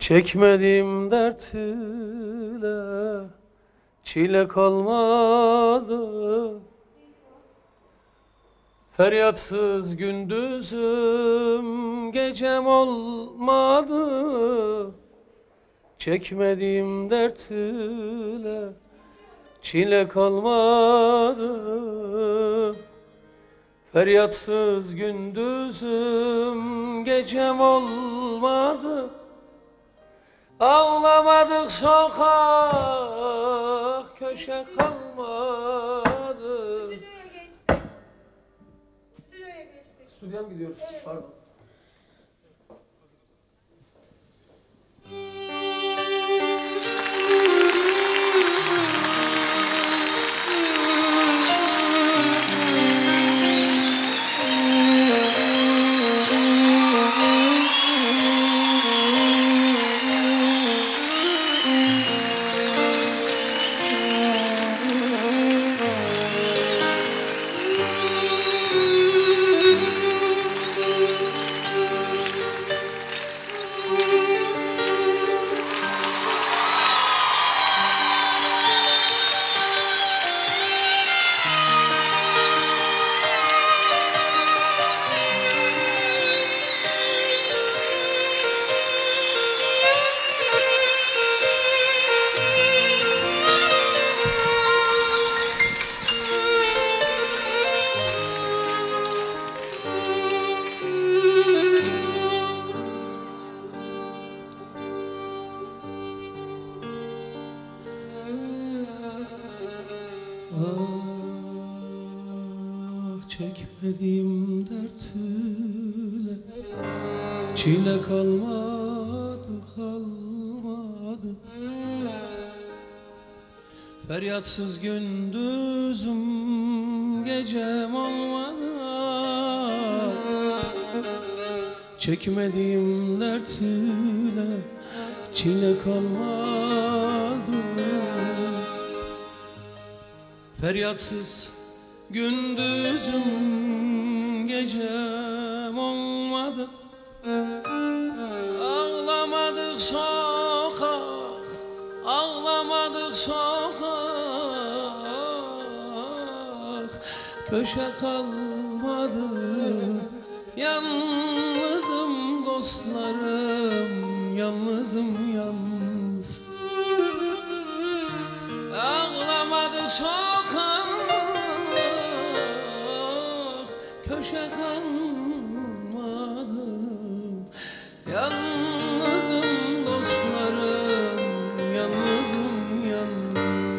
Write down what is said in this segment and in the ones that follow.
Çekmediğim dert ile çile kalmadı. Feryatsız gündüzüm gecem olmadı. Çekmediğim dert ile çile kalmadı. Feryatsız gündüzüm gecem olmadı. Ağlamadık sokak köşe kalmadı. Stüdyoya geçtik. Stüdyoya geçtik. Stüdyoya mı gidiyoruz? Evet. Pardon. Çekmediğim dert ile çile kalmadı, kalmadı. Feryatsız gündüzüm gecem olmadı. Çekmediğim dert ile çile kalmadı. Feryatsız gündüzüm gecem olmadı. Ağlamadık sokak, ağlamadık sokak köşe kalmadı. Yalnızım dostlarım, yalnızım yalnız. Ağlamadık sokak köşe kalmadı. Yalnızım dostlarım, yalnızım yalnız.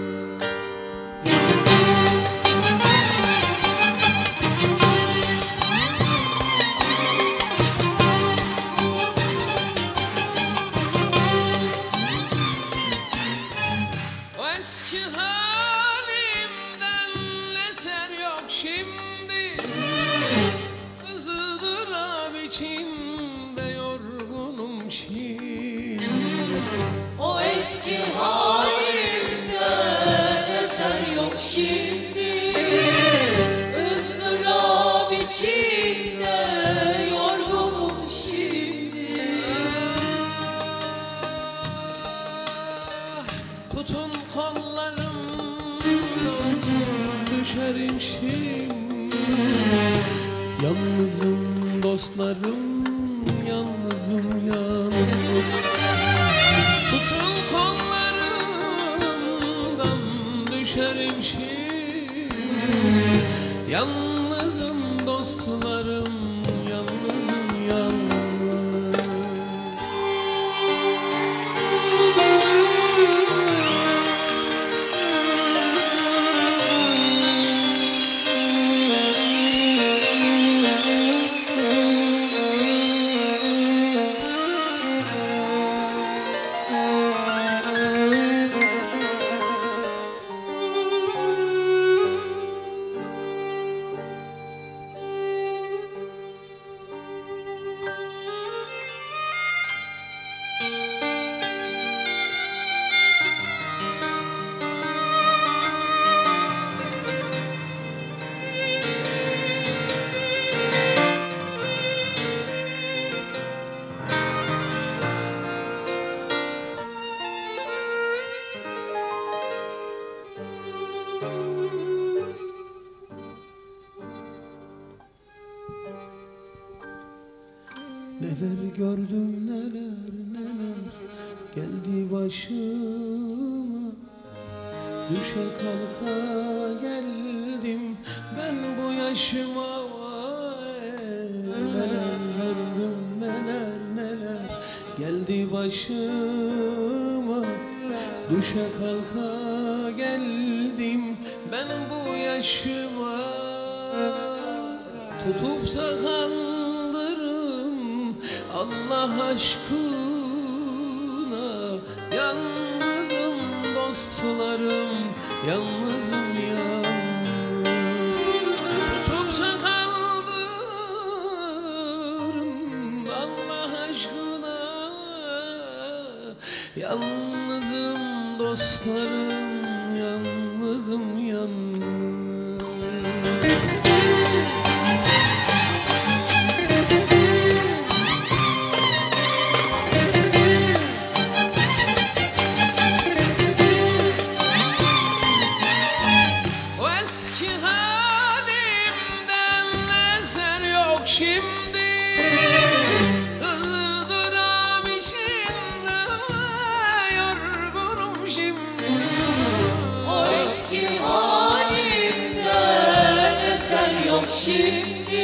O eski halimden eser yok şimdi. Kızıldıram içinde yorgunum şimdi. O eski halimden eser yok şimdi. Izdırap içinde yorgunum şimdi. Tutun kollarımdan düşerim şimdi. Yalnızım dostlarım, yalnızım yalnız. Tutun kollarımdan düşerim şimdi. Yalnızım dostlarım, yalnızım yalnız. Neler gördüm neler neler geldi başıma. Düşe kalka geldim ben bu yaşıma. Neler gördüm neler neler geldi başıma. Düşe kalka geldim ben bu yaşıma. Tutup da kandırım Allah aşkına. Yalnızım dostlarım, yalnızım yalnız. Tutup da kandırım Allah aşkına. Yalnızım dostlarım, yalnızım yalnız. O eski halimden eser yok şimdi. Izdırap içinde yorgunum şimdi. O eski halimden eser yok şimdi.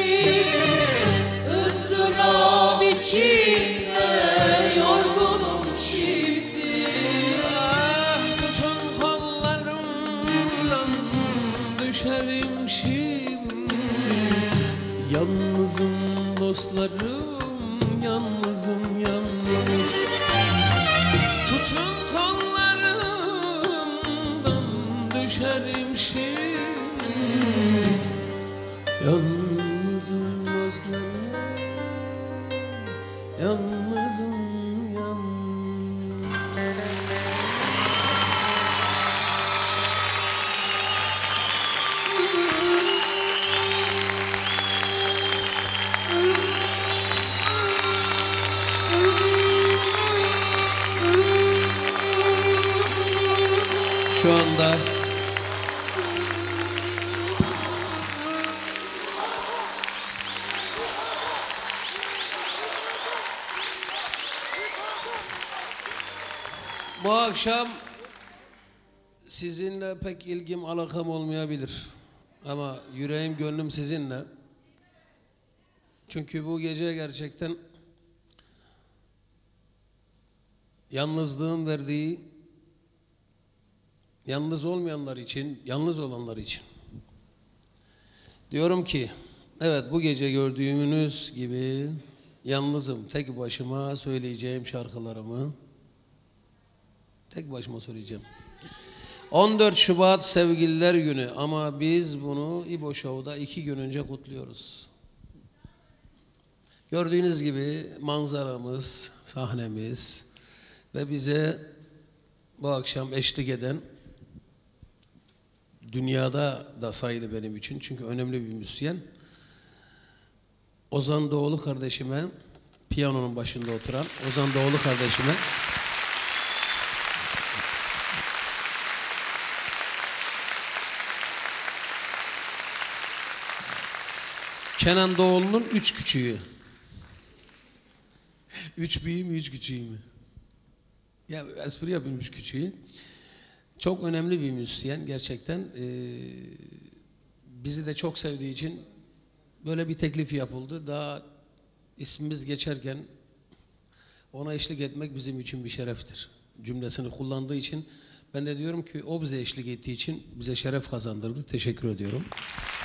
Izdırap içinde yorgunum şimdi. Ah, tutun kollarımdan düşerim şimdi. Yalnızım dostlarım, yalnızım yalnız. Tutun kollarımdan düşerim şimdi. Yalnızım dostlarım, yalnızım yalnız. Şu anda bu akşam sizinle pek ilgim alakam olmayabilir. Ama yüreğim gönlüm sizinle. Çünkü bu gece gerçekten yalnızlığın verdiği, yalnız olmayanlar için, yalnız olanlar için. Diyorum ki, evet bu gece gördüğünüz gibi yalnızım. Tek başıma söyleyeceğim şarkılarımı tek başıma söyleyeceğim. 14 Şubat Sevgililer Günü ama biz bunu İbo Show'da 2 gün önce kutluyoruz. Gördüğünüz gibi manzaramız, sahnemiz ve bize bu akşam eşlik eden, dünyada da sayılı benim için çünkü önemli bir müzisyen, Ozan Doğulu kardeşime, piyanonun başında oturan Ozan Doğulu kardeşime Kenan Doğulu'nun 3 küçüğü. 3 büyüğü mü 3 küçüğü mü? Ya espri yapayım 3 küçüğü. Çok önemli bir müzisyen gerçekten. Bizi de çok sevdiği için böyle bir teklif yapıldı. Daha ismimiz geçerken ona eşlik etmek bizim için bir şereftir. Cümlesini kullandığı için ben de diyorum ki o bize eşlik ettiği için bize şeref kazandırdı. Teşekkür ediyorum.